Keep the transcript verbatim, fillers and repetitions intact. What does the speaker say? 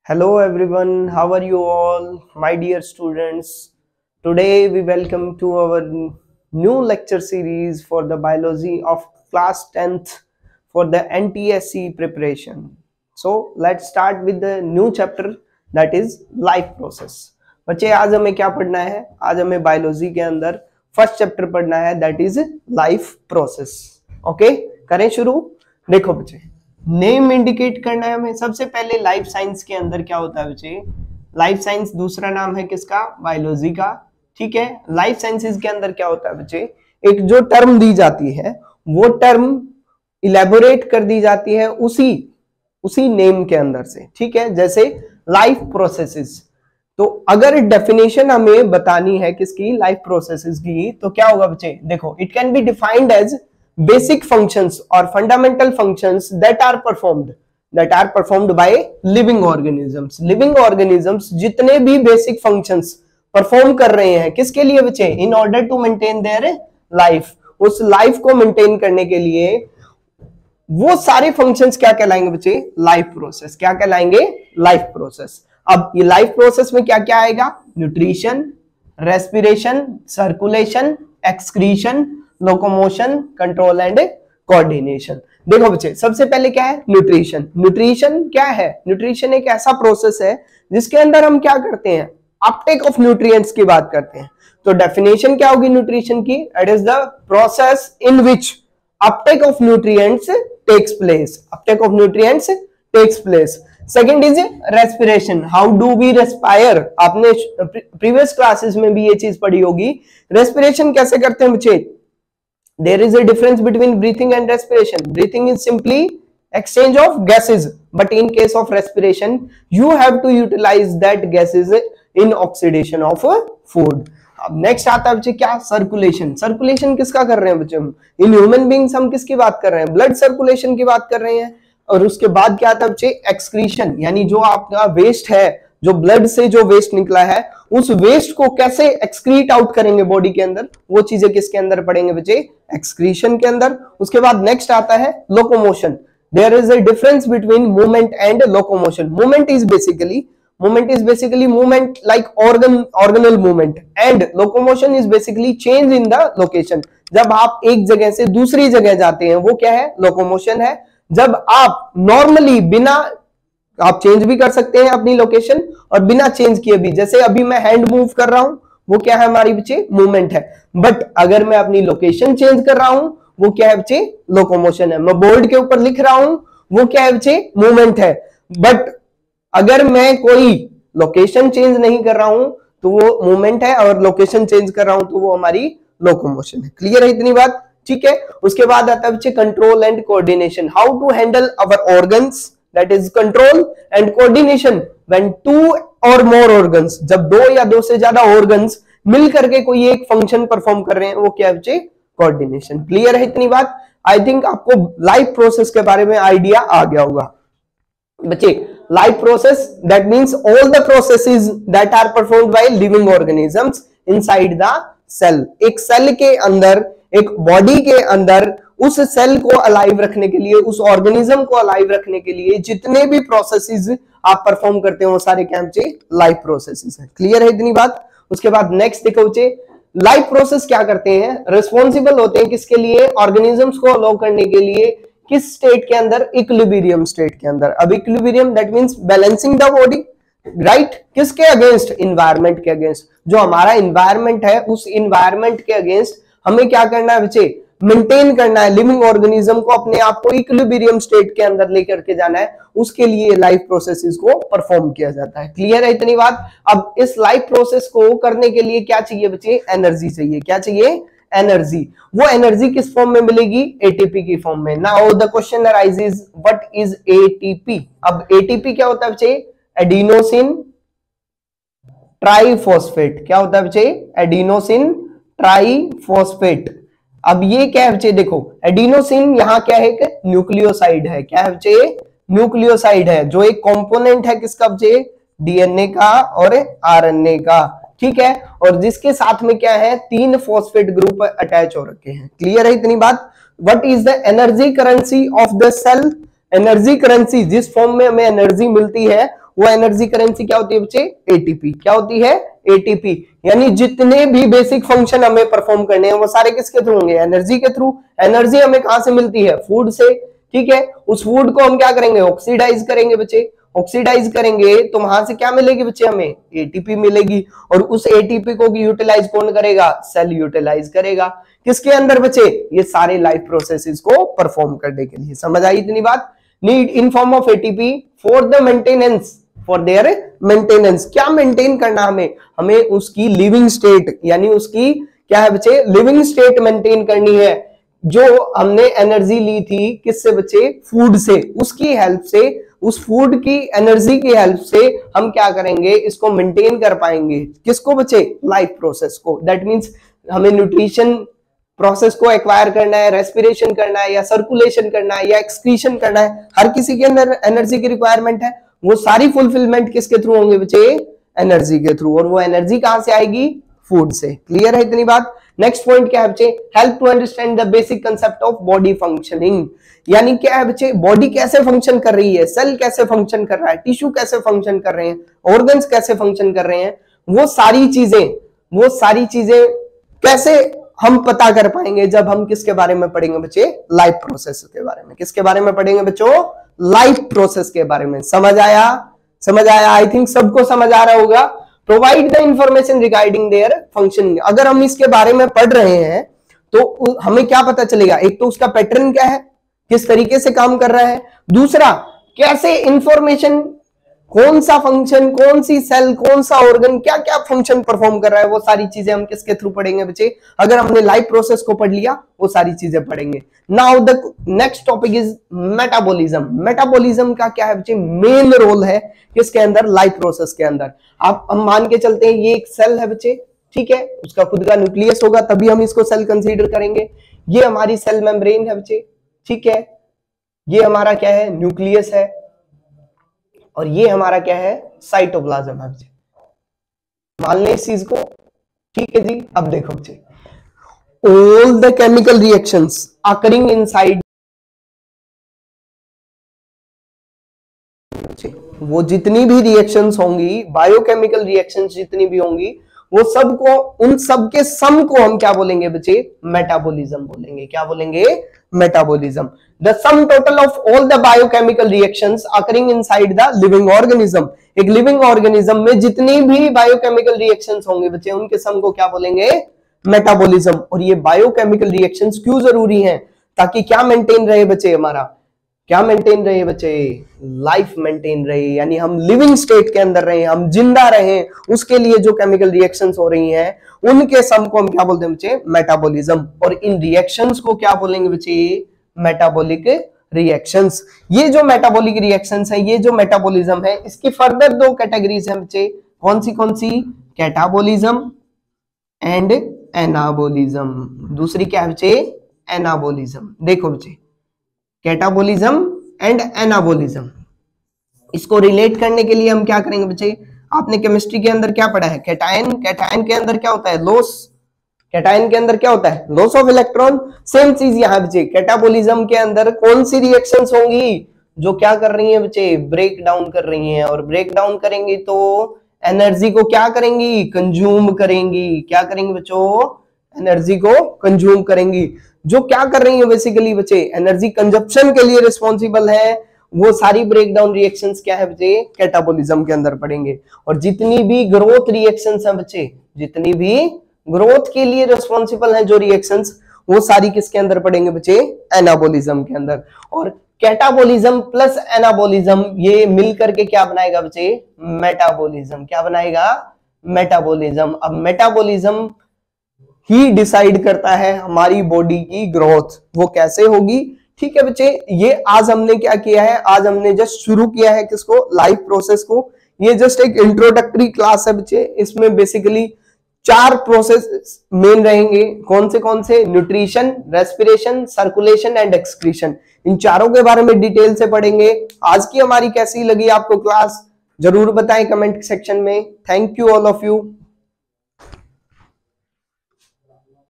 Hello everyone, how are you all, my dear students? Today we welcome to our new lecture series for the biology of class tenth for the N T S C preparation. So let's start with the new chapter that is life process. बच्चे आज हमें क्या पढ़ना है? आज हमें biology के अंदर फर्स्ट चैप्टर पढ़ना है that is life process. Okay, करें शुरू. देखो बच्चे, नेम इंडिकेट करना है हमें. सबसे पहले लाइफ साइंस के अंदर क्या होता है बच्चे? लाइफ साइंस दूसरा नाम है किसका? बायोलॉजी का. ठीक है, लाइफ साइंसेस के अंदर क्या होता है बच्चे? एक जो टर्म दी जाती है वो टर्म इलेबोरेट कर दी जाती है उसी उसी नेम के अंदर से. ठीक है, जैसे लाइफ प्रोसेसेस. तो अगर डेफिनेशन हमें बतानी है किसकी? लाइफ प्रोसेसेस की, तो क्या होगा बच्चे? देखो, it can be defined as basic functions or fundamental functions that are performed that are performed by living organisms. living organisms जितने भी basic functions perform कर रहे हैं किसके लिए बच्चे? in order to maintain their life. उस life को maintain करने के लिए वो सारे functions क्या कहलाएंगे बच्चे? life process. क्या कहलाएंगे? life process. अब ये life process में क्या क्या आएगा? nutrition, respiration, circulation, excretion, locomotion, control and coordination. देखो बच्चे, सबसे पहले क्या है? न्यूट्रिशन. न्यूट्रिशन क्या है? न्यूट्रिशन एक ऐसा प्रोसेस है जिसके अंदर हम क्या करते हैं? अपटेक ऑफ न्यूट्रिएंट्स की बात करते हैं. तो डेफिनेशन क्या होगी न्यूट्रिशन की? It is the process in which uptake of nutrients takes place. Uptake of nutrients takes place. Second is respiration. How do we respire? आपने प्रीवियस क्लासेस में भी ये चीज पढ़ी होगी. रेस्पिरेशन कैसे करते हैं बच्चे? There is a difference between breathing and respiration. Breathing is simply exchange of gases, but in case of respiration, you have to utilize that gases in oxidation of food. अब next आता है बच्चे क्या? Circulation. Circulation किसका कर रहे हैं बच्चे हम? In human beings हम किसकी बात कर रहे हैं? Blood circulation की बात कर रहे हैं. और उसके बाद क्या आता है बच्चे? Excretion. यानी जो आपका वेस्ट है, जो ब्लड से जो वेस्ट निकला है, उस वेस्ट को कैसे एक्सक्रीट आउट करेंगे बॉडी के अंदर, वो चीजें किसके अंदर पड़ेंगे बच्चे? एक्सक्रीशन के अंदर. उसके बाद नेक्स्ट आता है locomotion. There is a difference between movement and locomotion. Movement is basically movement is basically movement like organ organelle movement, and locomotion is basically change in the location. जब आप एक जगह से दूसरी जगह जाते हैं वो क्या है? लोकोमोशन है. जब आप नॉर्मली बिना आप चेंज भी कर सकते हैं अपनी लोकेशन और बिना चेंज किए भी, जैसे अभी मैं हैंड मूव कर रहा हूं, वो क्या है हमारी बच्चे? मूवमेंट है. बट अगर मैं अपनी लोकेशन चेंज कर रहा हूं, वो क्या है बच्चे? लोकोमोशन है. मैं बोर्ड के ऊपर लिख रहा हूं, वो क्या है बच्चे? मूवमेंट है. बट अगर मैं कोई लोकेशन चेंज नहीं कर रहा हूं तो वो मूवमेंट है, और लोकेशन चेंज कर रहा हूं तो वो हमारी लोकोमोशन है. क्लियर है इतनी बात? ठीक है. उसके बाद आता है बच्चे control and coordination. How to handle our organs, that is control and coordination when two or more organs, जब दो या दो से ज्यादा organs मिल करके कोई एक फंक्शन परफॉर्म कर रहे हैं, वो क्या है बच्चे? कोऑर्डिनेशन. क्लियर है इतनी बात? आई थिंक आपको लाइफ प्रोसेस के बारे में आइडिया आ गया होगा बच्चे. Life process that means all the processes that are performed by living organisms inside the cell. एक सेल के अंदर, एक बॉडी के अंदर, उस सेल को अलाइव रखने के लिए, उस ऑर्गेनिज्म को अलाइव रखने के लिए जितने भी प्रोसेसेस आप परफॉर्म करते हो वो सारे क्या बच्चे? लाइफ प्रोसेसेस है. क्लियर है इतनी बात? उसके बाद नेक्स्ट देखो बच्चे, लाइफ प्रोसेस क्या करते हैं? रिस्पॉन्सिबल होते हैं किसके लिए? ऑर्गेनिजम्स को अलाउ करने के लिए. किस स्टेट के अंदर? इक्विलिब्रियम स्टेट के अंदर. अब equilibrium that means balancing the body, right? किसके अगेंस्ट? इन्वायरमेंट के अगेंस्ट. जो हमारा इन्वायरमेंट है उस इन्वायरमेंट के अगेंस्ट हमें क्या करना है बच्चे? मेंटेन करना है. लिविंग ऑर्गेनिज्म को अपने आप को इक्विलिब्रियम स्टेट के अंदर लेकर के जाना है. उसके लिए लाइफ प्रोसेसेस को परफॉर्म किया जाता है. क्लियर है इतनी बात? अब इस लाइफ प्रोसेस को करने के लिए क्या चाहिए बच्चे? एनर्जी चाहिए. क्या चाहिए? एनर्जी. वो एनर्जी किस फॉर्म में मिलेगी? एटीपी की फॉर्म में. Now the question arises, what is ATP? अब एटीपी क्या होता है बच्चे? Adenosine triphosphate. क्या होता है बच्चे? Adenosine triphosphate. अब ये क्या है बच्चे? देखो, एडिनोसिन यहाँ क्या है? एक न्यूक्लियोसाइड है. क्या है बच्चे? न्यूक्लियोसाइड है, जो एक कंपोनेंट है किसका बच्चे? डीएनए का और आरएनए का. ठीक है. और जिसके साथ में क्या है? तीन फॉस्फेट ग्रुप अटैच हो रखे हैं. क्लियर है इतनी बात? What is the energy currency of the cell? Energy currency, जिस फॉर्म में हमें एनर्जी मिलती है वो एनर्जी करेंसी क्या होती है बच्चे? एटीपी। क्या होती है? एटीपी। यानी जितने भी बेसिक फंक्शन हमें परफॉर्म करने हैं वो सारे किसके थ्रू होंगे? एनर्जी के थ्रू। एनर्जी हमें कहां से मिलती है? फूड से। ठीक है, उस फूड को हम क्या करेंगे? ऑक्सीडाइज करेंगे बच्चे। ऑक्सीडाइज करेंगे तो वहां से क्या मिलेगी बच्चे? हमें एटीपी मिलेगी। और उस एटीपी को यूटिलाइज कौन करेगा? सेल यूटिलाइज करेगा। किसके अंदर बच्चे? ये सारे लाइफ प्रोसेसेस को परफॉर्म करने के लिए। समझ आई इतनी बात? Need in form of ATP for the maintenance, for their maintenance. क्या मेंटेन करना हमें? हमें उसकी लिविंग स्टेट, यानी उसकी क्या है बच्चे? लिविंग स्टेट मेंटेन करनी है। जो हमने एनर्जी ली थी किससे बच्चे? फूड से। उसकी हेल्प से, उस फूड की एनर्जी की हेल्प से हम क्या करेंगे? इसको मेंटेन कर पाएंगे। किसको बच्चे? लाइफ प्रोसेस को। दैट मीन्स हमें न्यूट्रिशन प्रोसेस को एक्वायर करना है, रेस्पिरेशन करना है, या सर्कुलेशन करना है, या एक्सक्रीशन करना है। हर किसी के अंदर एनर्जी की रिक्वायरमेंट है। वो सारी फुलफिलमेंट किसके थ्रू होंगे बच्चे? एनर्जी के थ्रू। और वो एनर्जी कहां से आएगी? फूड से। क्लियर है इतनी बात? नेक्स्ट पॉइंट क्या है बच्चे? Help to understand the basic concept of body functioning. यानी क्या है बच्चे? बॉडी कैसे फंक्शन कर रही है, सेल कैसे फंक्शन कर रहा है, टिश्यू कैसे फंक्शन कर रहे हैं, ऑर्गन्स कैसे फंक्शन कर रहे हैं, वो सारी चीजें वो सारी चीजें कैसे हम पता कर पाएंगे? जब हम किसके बारे में पढ़ेंगे बच्चे? लाइफ प्रोसेस के बारे में। किसके बारे में पढ़ेंगे बच्चों? लाइफ प्रोसेस के बारे में। समझ आया? समझ आया? आई थिंक सबको समझ आ रहा होगा। Provide the information regarding their functioning. अगर हम इसके बारे में पढ़ रहे हैं तो हमें क्या पता चलेगा? एक तो उसका पैटर्न क्या है, किस तरीके से काम कर रहा है। दूसरा, कैसे इंफॉर्मेशन, कौन सा फंक्शन, कौन सी सेल, कौन सा ऑर्गन क्या क्या फंक्शन परफॉर्म कर रहा है, वो सारी चीजें हम किसके थ्रू पढ़ेंगे बच्चे? अगर हमने लाइफ प्रोसेस को पढ़ लिया वो सारी चीजें पढ़ेंगे। Now the next topic is metabolism. Metabolism का क्या है बच्चे? मेन रोल है किसके अंदर? लाइफ प्रोसेस के अंदर। आप हम मान के चलते हैं ये एक सेल है बच्चे, ठीक है, उसका खुद का न्यूक्लियस होगा तभी हम इसको सेल कंसीडर करेंगे। ये हमारी सेल मेम्ब्रेन है बच्चे, ठीक है, ये हमारा क्या है? न्यूक्लियस है। और ये हमारा क्या है? साइटोप्लाज्म है बच्चे। मान लें इस चीज को, ठीक है जी। अब देखो बच्चे, all the chemical reactions occurring inside, वो जितनी भी रिएक्शंस होंगी, बायोकेमिकल रिएक्शंस जितनी भी होंगी, वो सबको, उन सब के सम को हम क्या बोलेंगे बच्चे? मेटाबॉलिज्म बोलेंगे। क्या बोलेंगे? Metabolism. The sum total of all the biochemical reactions occurring inside the living organism. एक लिविंग ऑर्गेनिज्म में जितनी भी बायोकेमिकल रिएक्शंस होंगे बच्चे, उनके सम को क्या बोलेंगे? मेटाबॉलिज्म। और ये बायोकेमिकल रिएक्शंस क्यों जरूरी हैं? ताकि क्या मेंटेन रहे बच्चे? हमारा क्या मेंटेन रहे बच्चे? लाइफ मेंटेन रहे, यानी हम लिविंग स्टेट के अंदर रहे, हम जिंदा रहे। उसके लिए जो केमिकल रिएक्शंस हो रही हैं उनके सम को हम क्या बोलते हैं बच्चे? मेटाबॉलिज्म। और इन रिएक्शंस को क्या बोलेंगे बच्चे? Metabolic reactions. ये जो मेटाबॉलिक रिएक्शंस है, ये जो मेटाबॉलिज्म है, इसकी फर्दर दो कैटेगरीज हैं बच्चे। कौन सी कौन सी? Catabolism and anabolism. दूसरी क्या है बच्चे? एनाबॉलिज्म। देखो बच्चे, कैटाबॉलिज्म एंड एनाबॉलिज्म, इसको रिलेट करने के लिए हम क्या करेंगे बच्चे? आपने केमिस्ट्री के अंदर क्या पढ़ा है? कैटायन। कैटायन के अंदर क्या होता है? लॉस। कैटायन के अंदर क्या होता है? Loss of electron. सेम चीज यहां बच्चे, कैटाबॉलिज्म के अंदर कौन सी रिएक्शंस होंगी जो क्या कर रही हैं बच्चे? ब्रेक डाउन कर रही हैं। और ब्रेक डाउन करेंगी तो एनर्जी को क्या करेंगी? कंज्यूम करेंगी। क्या करेंगी बच्चों? एनर्जी को कंज्यूम करेंगी। जो क्या कर रही है बेसिकली बच्चे? एनर्जी कंजप्शन के लिए रिस्पॉन्सिबल है। वो सारी ब्रेकडाउन रिएक्शंस क्या है बच्चे? कैटाबॉलिज्म के अंदर पढ़ेंगे। और जितनी भी ग्रोथ रिएक्शंस हैं बच्चे, जितनी भी ग्रोथ के लिए रिस्पॉन्सिबल है जो रिएक्शंस, वो सारी किसके अंदर पढ़ेंगे बच्चे? एनाबॉलिज्म के अंदर। और कैटाबॉलिज्म प्लस एनाबॉलिज्म ये मिलकर के क्या बनाएगा बच्चे? मेटाबॉलिज्म। क्या बनाएगा? मेटाबॉलिज्म। अब मेटाबॉलिज्म ही डिसाइड करता है हमारी बॉडी की ग्रोथ, वो कैसे होगी। ठीक है बच्चे, ये आज हमने क्या किया है? आज हमने जस्ट शुरू किया है किसको? लाइफ प्रोसेस को। ये जस्ट एक इंट्रोडक्टरी क्लास है बच्चे। इसमें बेसिकली चार प्रोसेस मेन रहेंगे। कौन से कौन से? Nutrition, respiration, circulation and excretion. इन चारों के बारे में डिटेल से पढ़ेंगे। आज की हमारी कैसी लगी आपको क्लास? जरूर बताएं कमेंट सेक्शन में। Thank you all of you.